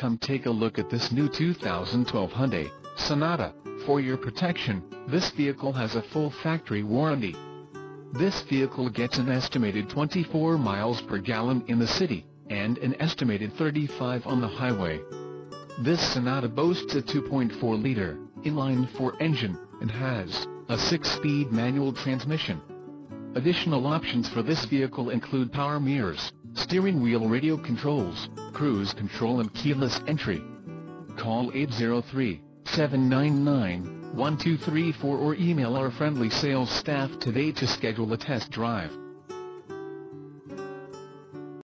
Come take a look at this new 2012 Hyundai Sonata. For your protection, this vehicle has a full factory warranty. This vehicle gets an estimated 24 miles per gallon in the city, and an estimated 35 on the highway. This Sonata boasts a 2.4-liter inline-4 engine, and has a 6-speed manual transmission. Additional options for this vehicle include power mirrors, steering wheel radio controls, cruise control and keyless entry. Call 803-799-1234 or email our friendly sales staff today to schedule a test drive.